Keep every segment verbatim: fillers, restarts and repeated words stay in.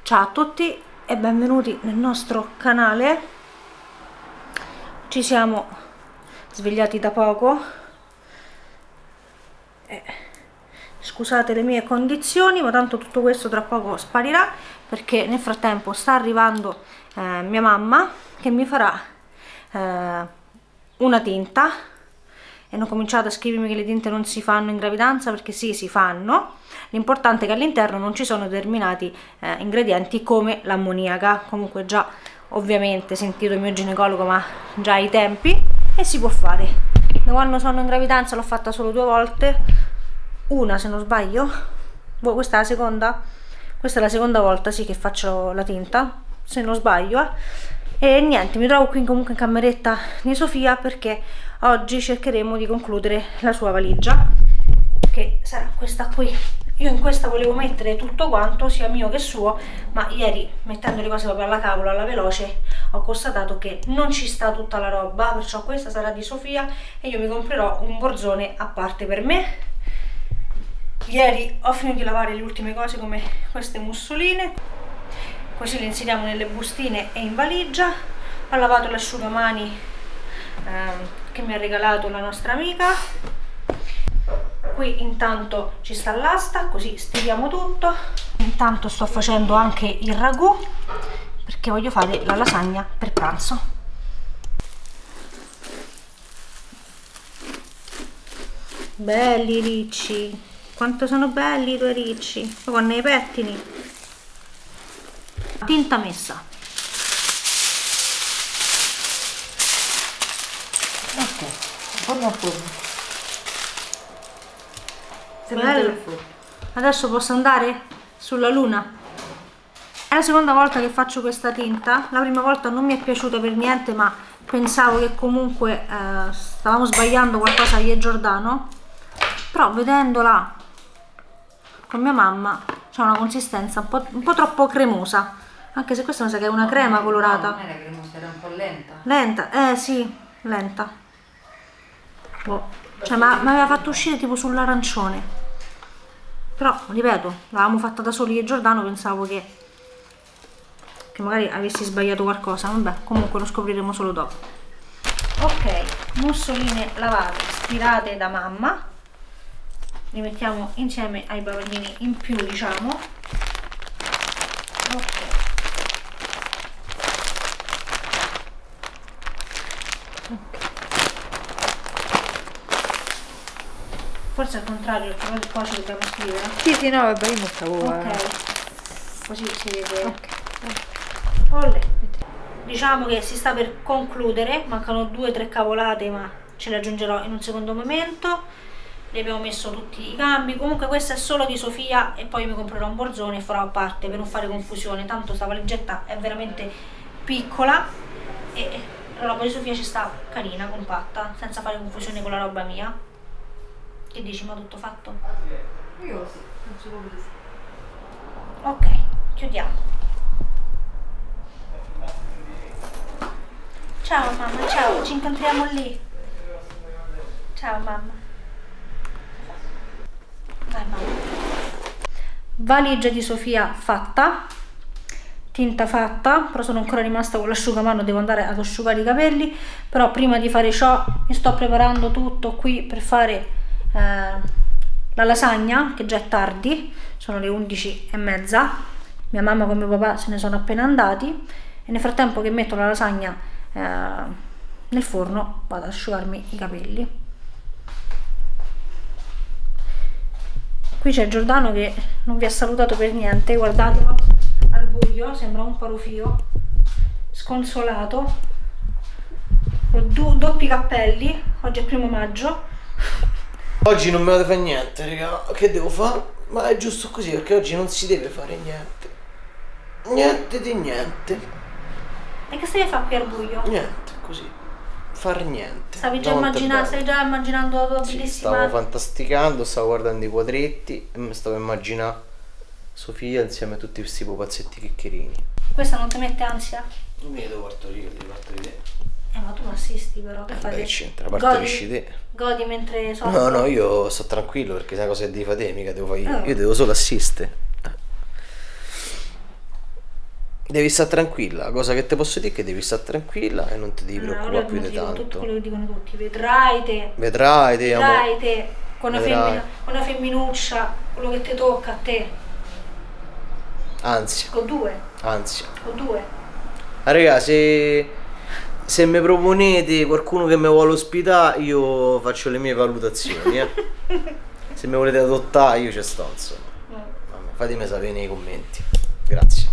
Ciao a tutti e benvenuti nel nostro canale. Ci siamo svegliati da poco. Eh, scusate le mie condizioni, ma tanto tutto questo tra poco sparirà, perché nel frattempo sta arrivando eh, mia mamma che mi farà eh, una tinta. E hanno cominciato a scrivermi che le tinte non si fanno in gravidanza, perché sì, si fanno. L'importante è che all'interno non ci sono determinati eh, ingredienti come l'ammoniaca. Comunque già ovviamente sentito il mio ginecologo, ma già ai tempi, e si può fare. Da quando sono in gravidanza l'ho fatta solo due volte, una se non sbaglio, questa è la seconda, questa è la seconda volta sì che faccio la tinta, se non sbaglio, eh. E niente, mi trovo qui comunque in cameretta di Sofia, perché oggi cercheremo di concludere la sua valigia, che sarà questa qui. Io in questa volevo mettere tutto quanto, sia mio che suo, ma ieri, mettendo le cose proprio alla cavola, alla veloce, ho constatato che non ci sta tutta la roba, perciò questa sarà di Sofia e io mi comprerò un borsone a parte per me. Ieri ho finito di lavare le ultime cose, come queste mussoline, così le inseriamo nelle bustine e in valigia. Ho lavato l'asciugamani ehm, che mi ha regalato la nostra amica. Qui intanto ci sta l'asta, così stiriamo tutto. Intanto sto facendo anche il ragù, perché voglio fare la lasagna per pranzo. Belli ricci, quanto sono belli i tuoi ricci, con nei pettini. Tinta messa. Ok, forno a forno. Bello. Adesso posso andare sulla luna. È la seconda volta che faccio questa tinta. La prima volta non mi è piaciuta per niente, ma pensavo che comunque eh, stavamo sbagliando qualcosa io e Giordano. Però vedendola con mia mamma c'ha una consistenza un po', un po' troppo cremosa, anche se questa mi sa che è una crema colorata. No, non era cremosa, era un po' lenta. Lenta, eh sì, lenta. Boh. Cioè, ma mi aveva fatto uscire tipo sull'arancione. Però, ripeto, l'avevamo fatta da soli io e Giordano, pensavo che, che magari avessi sbagliato qualcosa. Vabbè, comunque lo scopriremo solo dopo. Ok, mussoline lavate, stirate da mamma. Li mettiamo insieme ai bavaglini in più, diciamo. Ok. Forse al contrario, perché poi ci dobbiamo scrivere. Sì, sì, no, vabbè, io non stavo. Ok, così si vede. Ok. Olle. Diciamo che si sta per concludere, mancano due o tre cavolate, ma ce le aggiungerò in un secondo momento. Le abbiamo messo tutti i cambi. Comunque questa è solo di Sofia, e poi mi comprerò un borsone e farò a parte per non fare confusione. Tanto sta valigetta è veramente piccola e la roba di Sofia ci sta carina, compatta, senza fare confusione con la roba mia. Che dici, ma tutto fatto? Io sì, non so come sì. Ok, chiudiamo. Ciao mamma, ciao, ci incontriamo lì. Ciao mamma. Vai mamma. Valigia di Sofia fatta, tinta fatta, però sono ancora rimasta con l'asciugamano, devo andare ad asciugare i capelli. Però prima di fare ciò mi sto preparando tutto qui per fare Eh, la lasagna, che già è tardi, sono le undici e mezza. Mia mamma con mio papà se ne sono appena andati, e nel frattempo che metto la lasagna eh, nel forno vado ad asciugarmi i capelli. Qui c'è Giordano che non vi ha salutato per niente, guardatelo al buio, sembra un parufio, sconsolato, con doppi cappelli. Oggi è primo maggio. Oggi non me la fare niente, raga. Che devo fare? Ma è giusto così, perché oggi non si deve fare niente. Niente di niente. E che stai a fare qui al buio? Niente, così. Far niente. Stavi già, immagina stai già immaginando la tua sì, bellissima... Stavo fantasticando, stavo guardando i quadretti e mi stavo immaginando Sofia insieme a tutti questi pupazzetti chiccherini. Questa non ti mette ansia? Non mi devo partorire, devi partorire. Eh, ma tu non assisti però, che fai? Che c'entra, partorisci te. Godi mentre soffro? No, no, io sto tranquillo, perché sai cosa devi fare te, mica devo fare io. Oh. Io devo solo assistere. devi stare tranquilla, la cosa che ti posso dire è che devi stare tranquilla e non ti devi preoccupare più di tanto. Tutto quello che dicono tutti, vedrai te. Vedrai te, amore. Vedrai te, con una, femmina, con una femminuccia, quello che ti tocca a te. Anzi. Con due. Anzi. Con due. Ah, raga, se, se mi proponete qualcuno che mi vuole ospitare, io faccio le mie valutazioni, eh. Se mi volete adottare, io ci sto, insomma. Mm. Fatemi sapere nei commenti. Grazie.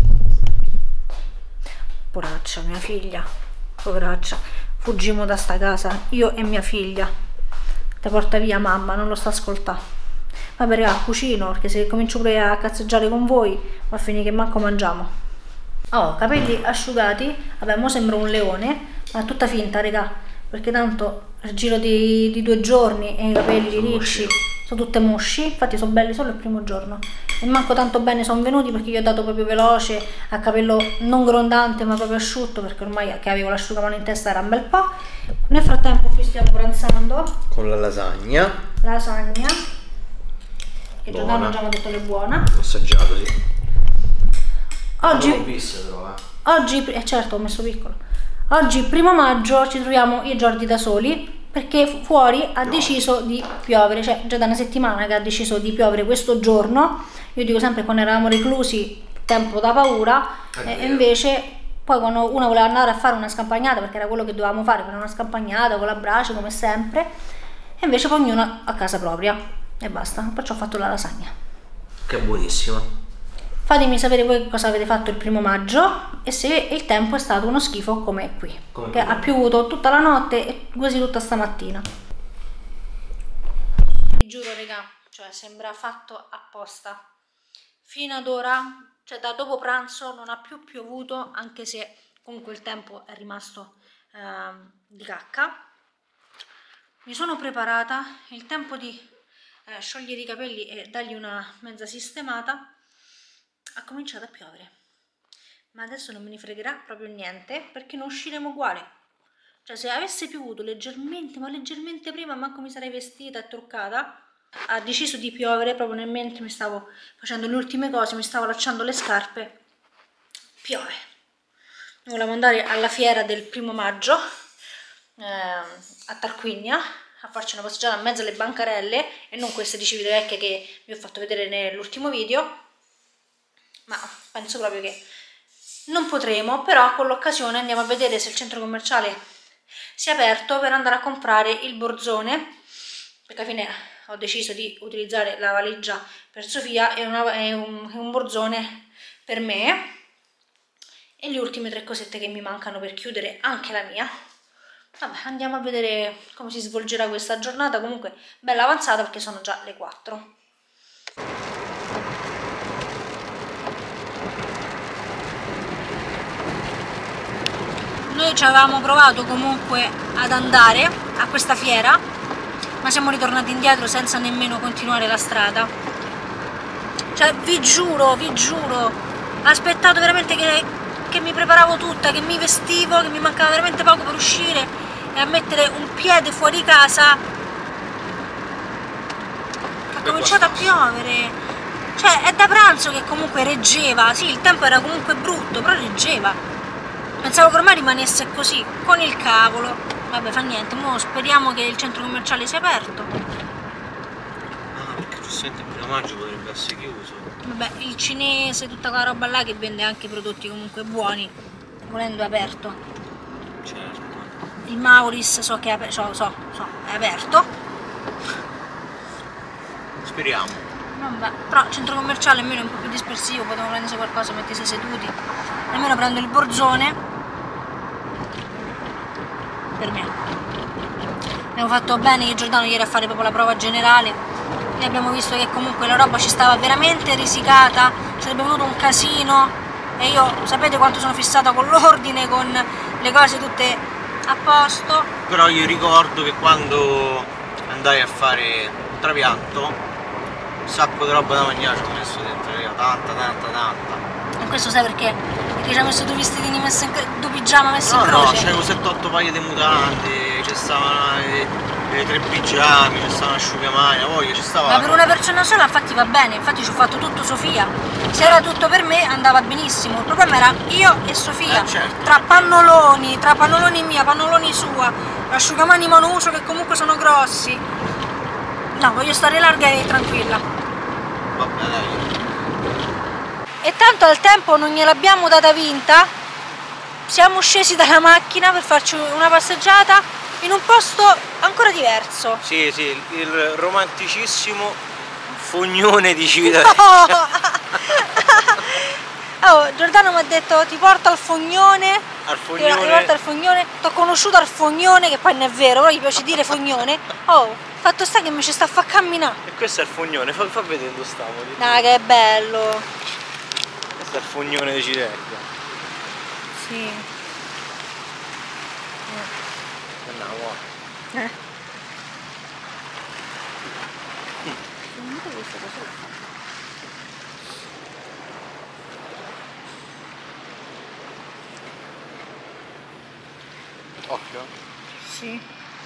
Poraccia, mia figlia, poveraccia, fuggimo da sta casa, io e mia figlia. Te porta via mamma, non lo sta ascoltando. Vabbè raga, cucino, perché se comincio pure a cazzeggiare con voi, va a finire che manco mangiamo. Oh, capelli asciugati, vabbè, mo sembro un leone, ma è tutta finta, raga, perché tanto al giro di, di due giorni e i capelli ricci sono tutte mosci, infatti sono belli solo il primo giorno. E manco tanto bene sono venuti perché io ho dato proprio veloce a capello non grondante ma proprio asciutto, perché ormai che avevo l'asciugamano in testa era un bel po'. Nel frattempo qui stiamo pranzando con la lasagna lasagna che Giordano già mi ha detto che è buona. Ho assaggiato, sì. Oggi non l'ho vista, però, eh. Oggi, eh certo, ho messo piccolo. Oggi primo maggio ci troviamo io e Giordi da soli perché fuori ha no. deciso di piovere, cioè già da una settimana che ha deciso di piovere questo giorno. Io dico sempre, quando eravamo reclusi, tempo da paura, e, e invece poi quando uno voleva andare a fare una scampagnata, perché era quello che dovevamo fare, fare una scampagnata con la brace come sempre, e invece poi ognuno a casa propria e basta, perciò ho fatto la lasagna. Che buonissima. Fatemi sapere voi cosa avete fatto il primo maggio e se il tempo è stato uno schifo come qui, come che qui. Ha piovuto tutta la notte e quasi tutta stamattina. Vi giuro raga, cioè sembra fatto apposta. Fino ad ora, cioè da dopo pranzo non ha più piovuto, anche se comunque il tempo è rimasto eh, di cacca. Mi sono preparata, il tempo di eh, sciogliere i capelli e dargli una mezza sistemata, ha cominciato a piovere. Ma adesso non me ne fregherà proprio niente, perché non usciremo uguali. Cioè se avesse piovuto leggermente, ma leggermente prima, manco mi sarei vestita e truccata. Ha deciso di piovere proprio nel mentre mi stavo facendo le ultime cose, mi stavo allacciando le scarpe, piove. Volevamo andare alla fiera del primo maggio eh, a Tarquinia a farci una passeggiata in mezzo alle bancarelle e non queste di Civitavecchia che vi ho fatto vedere nell'ultimo video, ma penso proprio che non potremo, però con l'occasione andiamo a vedere se il centro commerciale si è aperto per andare a comprare il borzone, perché alla fine ho deciso di utilizzare la valigia per Sofia e, una, e un, un borzone per me e le ultime tre cosette che mi mancano per chiudere anche la mia. Vabbè, andiamo a vedere come si svolgerà questa giornata, comunque bella avanzata perché sono già le quattro. Noi ci avevamo provato comunque ad andare a questa fiera, ma siamo ritornati indietro senza nemmeno continuare la strada. Cioè vi giuro, vi giuro, ho aspettato veramente che, che mi preparavo tutta, che mi vestivo, che mi mancava veramente poco per uscire e a mettere un piede fuori casa. Ha cominciato a piovere. Cioè è da pranzo che comunque reggeva, sì il tempo era comunque brutto, però reggeva. Pensavo che ormai rimanesse così, con il cavolo. Vabbè, fa niente, mo speriamo che il centro commerciale sia aperto. Ah, perché giustamente il primo maggio potrebbe essere chiuso. Vabbè, il cinese, tutta quella roba là che vende anche prodotti comunque buoni, volendo è aperto. Certo. Il Mauris so che è aperto, so, so, so, è aperto. Speriamo. Vabbè, però il centro commerciale almeno è un po' più dispersivo, potevamo prendersi qualcosa, mettersi seduti. Almeno prendo il borzone. Per me abbiamo fatto bene io e Giordano ieri a fare proprio la prova generale e abbiamo visto che comunque la roba ci stava veramente risicata, ci sarebbe venuto un casino e io sapete quanto sono fissata con l'ordine, con le cose tutte a posto. Però io ricordo che quando andai a fare un trapianto un sacco di roba da mangiare ci ho messo dentro, tanta tanta tanta. E questo sai perché? Perché ci ha messo due vestitini messi in due pigiama messi no, in croce. No, c'avevo sette otto paia di mutande, c'è stava le tre pigiami, ci stava un asciugamani, a voglia ci stava. Ma per una persona sola infatti va bene, infatti ci ho fatto tutto Sofia. Se era tutto per me andava benissimo, il problema era io e Sofia, eh, certo. tra pannoloni, tra pannoloni mia, pannoloni sua, asciugamani monouso che comunque sono grossi. No, voglio stare larga e tranquilla. Vabbè, dai. E tanto al tempo non gliel'abbiamo data vinta, siamo scesi dalla macchina per farci una passeggiata in un posto ancora diverso. Sì, sì, il romanticissimo fognone di Civitavecchia. Oh, Giordano mi ha detto ti porto al fognone, Al fognone. ti porto al fognone, ti ho conosciuto al fognone, che poi non è vero, però gli piace dire fognone. Oh, fatto sta che mi ci sta a far camminare. E questo è il fognone, fa, fa vedere dove stiamo. Dai, che bello. Questo è il fognone di Civitavecchia. Sì. Andiamo. Eh. Occhio. Sì.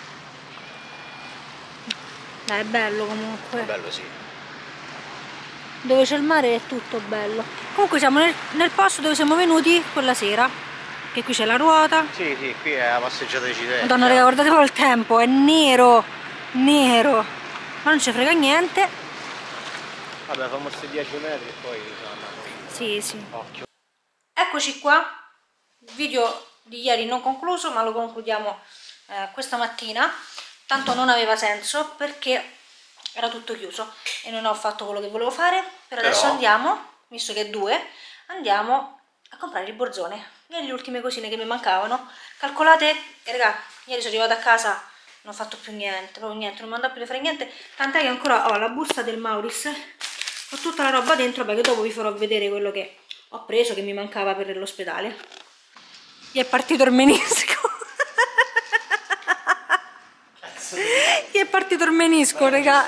Dai, è bello comunque. Bello, sì. Dove c'è il mare è tutto bello. Comunque siamo nel, nel posto dove siamo venuti quella sera. Che qui c'è la ruota. Sì, sì, qui è la passeggiata di Civitavecchia. Madonna, raga, guardate proprio il tempo, è nero, nero. Ma non ci frega niente. Vabbè, fammo questi dieci metri e poi sono andato. Sì, sì. Occhio. Eccoci qua. Il video di ieri non concluso, ma lo concludiamo eh, questa mattina. Tanto non aveva senso perché era tutto chiuso e non ho fatto quello che volevo fare. Per adesso Però... andiamo, visto che è due, andiamo a comprare il borzone e le ultime cosine che mi mancavano. Calcolate, eh, raga, ieri sono arrivata a casa, non ho fatto più niente, proprio niente, non mi andava più di fare niente, tant'è che ancora ho la busta del Mauris, ho tutta la roba dentro, perché dopo vi farò vedere quello che ho preso, che mi mancava per l'ospedale. Gli è partito il menisco. Gli è partito il menisco, ma raga.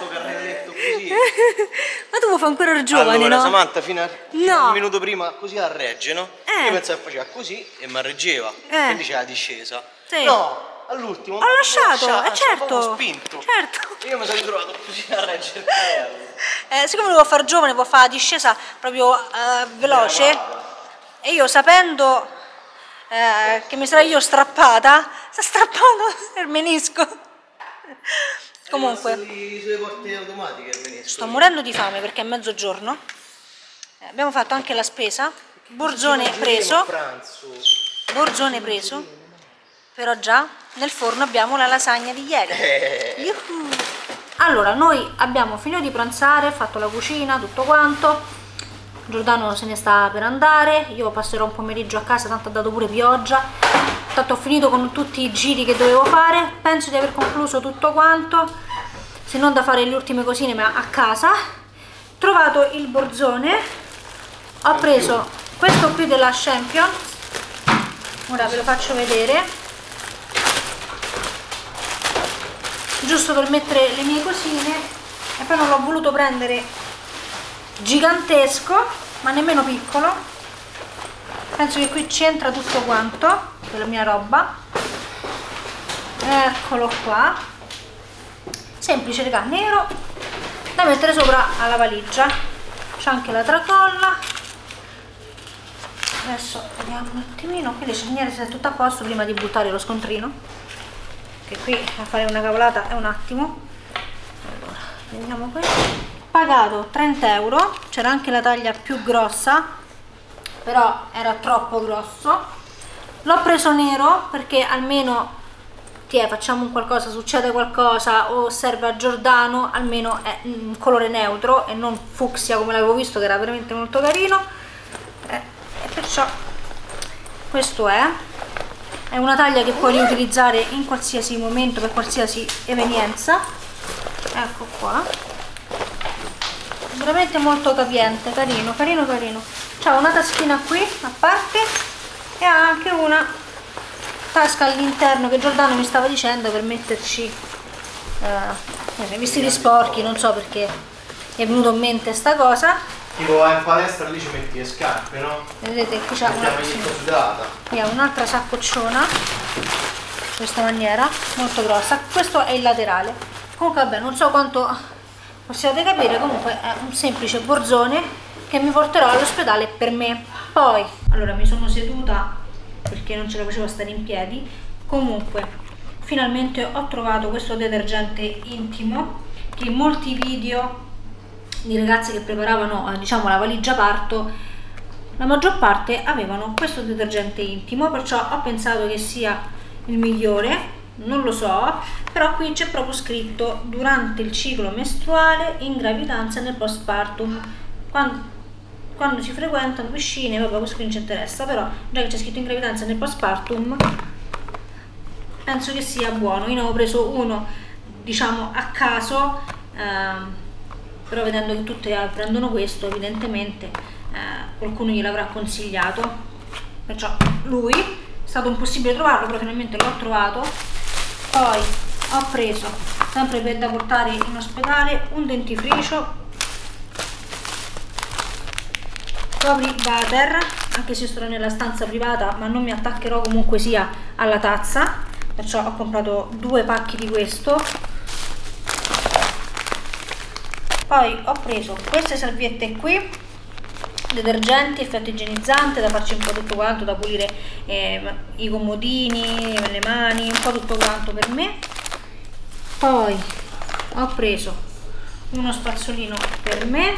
Ma tu vuoi fare ancora giovane, allora, no? Samantha fino a No. un minuto prima così a regge, no? Eh. Io pensavo che faceva così e mi reggeva, Eh. quindi c'era la discesa. Sì. No, all'ultimo Ho lasciato, l'ho eh, certo. proprio spinto. Certo. E io mi sono ritrovato così a reggere il carrello. Eh, siccome lo vuoi fare giovane, vuoi fare la discesa proprio eh, veloce, e io sapendo eh, che mi sarei io strappata, sta strappando il menisco. Comunque sulle porte automatiche il menisco. sto morendo di fame perché è mezzogiorno. Eh, abbiamo fatto anche la spesa. Borzone preso. Borzone preso. Però già nel forno abbiamo la lasagna di ieri. Yuhu. Allora, noi abbiamo finito di pranzare, fatto la cucina, tutto quanto. Giordano se ne sta per andare, io passerò un pomeriggio a casa, tanto ha dato pure pioggia. Tanto ho finito con tutti i giri che dovevo fare, penso di aver concluso tutto quanto, se non da fare le ultime cosine ma a casa. Ho trovato il borzone, ho preso questo qui della Champion, ora ve lo faccio vedere, giusto per mettere le mie cosine, e poi non l'ho voluto prendere gigantesco ma nemmeno piccolo, penso che qui c'entra tutto quanto della mia roba. Eccolo qua, semplice, raga, nero, da mettere sopra alla valigia. C'è anche la tracolla. Adesso vediamo un attimino, qui le cerniere se è tutto a posto prima di buttare lo scontrino, che qui a fare una cavolata è un attimo. Allora, vediamo questo. Pagato trenta euro, c'era anche la taglia più grossa, però era troppo grosso. L'ho preso nero perché almeno ti è, facciamo un qualcosa, succede qualcosa o serve a Giordano, almeno è un colore neutro e non fucsia come l'avevo visto che era veramente molto carino, eh, e perciò questo è è una taglia che puoi riutilizzare in qualsiasi momento per qualsiasi evenienza. Ecco qua, veramente molto capiente, carino carino carino. C'ha una taschina qui a parte e ha anche una tasca all'interno che Giordano mi stava dicendo per metterci eh, i vestiti sporchi, non so perché mi è venuto in mente sta cosa. Tipo in palestra lì ci metti le scarpe, no? Vedete qui c'è una, sì, sudata. un'altra saccocciona questa maniera, molto grossa. Questo è il laterale. Comunque vabbè, non so quanto possiate capire, comunque è un semplice borzone che mi porterò all'ospedale per me. Poi, allora mi sono seduta perché non ce la facevo stare in piedi. Comunque, finalmente ho trovato questo detergente intimo che in molti video di ragazze che preparavano, diciamo, la valigia parto, la maggior parte avevano questo detergente intimo, perciò ho pensato che sia il migliore, non lo so, però qui c'è proprio scritto durante il ciclo mestruale, in gravidanza e nel postpartum, quando, quando si frequentano piscine, vabbè, questo qui non ci interessa, però già che c'è scritto in gravidanza e nel postpartum penso che sia buono. Io ne ho preso uno, diciamo, a caso, ehm, però vedendo che tutte prendono questo, evidentemente Eh, qualcuno gliel'avrà consigliato, perciò lui è stato impossibile trovarlo, però finalmente l'ho trovato. Poi ho preso, sempre per da portare in ospedale, un dentifricio Copri Butter, anche se sto nella stanza privata, ma non mi attaccherò comunque sia alla tazza, perciò ho comprato due pacchi di questo. Poi ho preso queste salviette qui, detergenti, effetto igienizzante, da farci un po' tutto quanto, da pulire eh, i comodini, le mani, un po' tutto quanto per me. Poi ho preso uno spazzolino per me,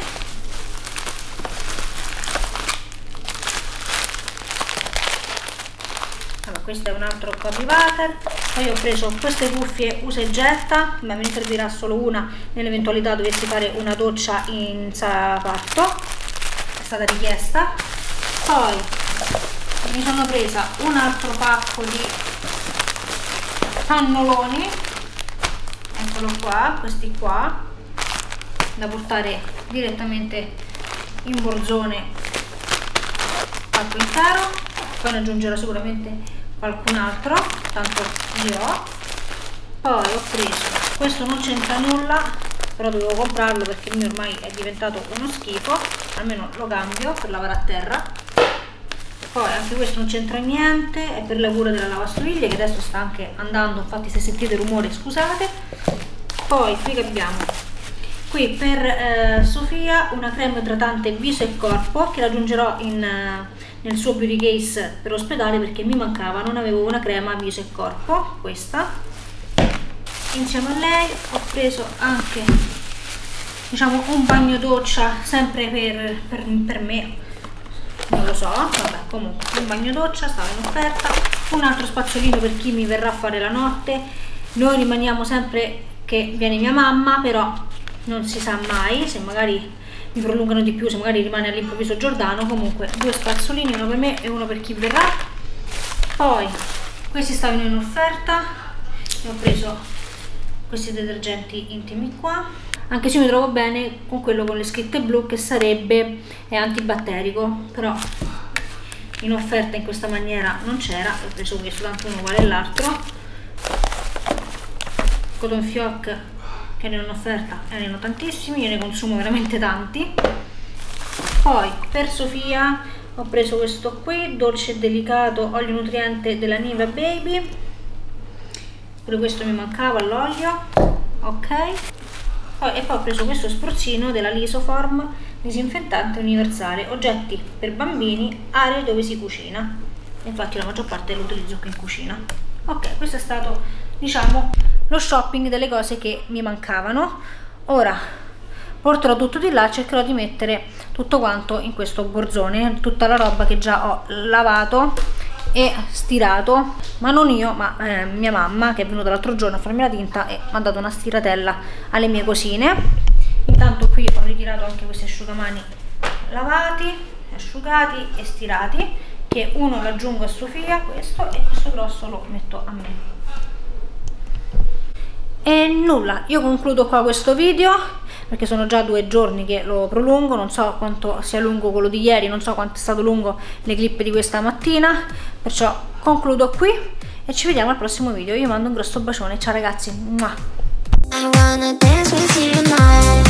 allora, questo è un altro Copri Butter. Poi ho preso queste cuffie usa e getta, ma me ne servirà solo una nell'eventualità dovessi fare una doccia in sala parto, stata richiesta. Poi mi sono presa un altro pacco di pannoloni, eccolo qua, questi qua, da portare direttamente in borzone pacco intero. Poi ne aggiungerò sicuramente qualcun altro, tanto li ho. Poi ho preso, questo non c'entra nulla, però dovevo comprarlo perché il mio ormai è diventato uno schifo, almeno lo cambio per lavare a terra. Poi anche questo non c'entra niente, è per la cura della lavastoviglie, che adesso sta anche andando, infatti se sentite rumore scusate. Poi qui che abbiamo, qui per eh, Sofia una crema idratante viso e corpo, che la aggiungerò in, eh, nel suo beauty case per ospedale, perché mi mancava, non avevo una crema viso e corpo, questa. Insieme a lei ho preso anche, diciamo, un bagno doccia, sempre per, per, per me, non lo so, vabbè, comunque un bagno doccia, stava in offerta. Un altro spazzolino per chi mi verrà a fare la notte. Noi rimaniamo sempre che viene mia mamma, però non si sa mai, se magari mi prolungano di più, se magari rimane all'improvviso Giordano. Comunque due spazzolini, uno per me e uno per chi verrà. Poi questi stavano in offerta e ho preso questi detergenti intimi qua, anche se io mi trovo bene con quello con le scritte blu, che sarebbe è antibatterico, però in offerta in questa maniera non c'era, ho preso questo, tanto uno uguale all'altro. Cotton Fioc, che ne ho in offerta e ne ho tantissimi, io ne consumo veramente tanti. Poi per Sofia ho preso questo qui, dolce e delicato olio nutriente della Nivea Baby, pure questo mi mancava, l'olio, ok. Poi, e poi ho preso questo spruzzino della Lisoform, disinfettante universale, oggetti per bambini, aree dove si cucina. Infatti la maggior parte lo utilizzo qui in cucina. Ok, questo è stato, diciamo, lo shopping delle cose che mi mancavano. Ora porterò tutto di là, cercherò di mettere tutto quanto in questo borzone, tutta la roba che già ho lavato e stirato, ma non io, ma eh, mia mamma, che è venuta l'altro giorno a farmi la tinta e mi ha dato una stiratella alle mie cosine. Intanto qui ho ritirato anche questi asciugamani lavati, asciugati e stirati, che uno lo aggiungo a Sofia, questo, e questo grosso lo metto a me. E nulla, io concludo qua questo video, perché sono già due giorni che lo prolungo, non so quanto sia lungo quello di ieri, non so quanto è stato lungo le clip di questa mattina, perciò concludo qui e ci vediamo al prossimo video. Io mando un grosso bacione, ciao ragazzi. Mua.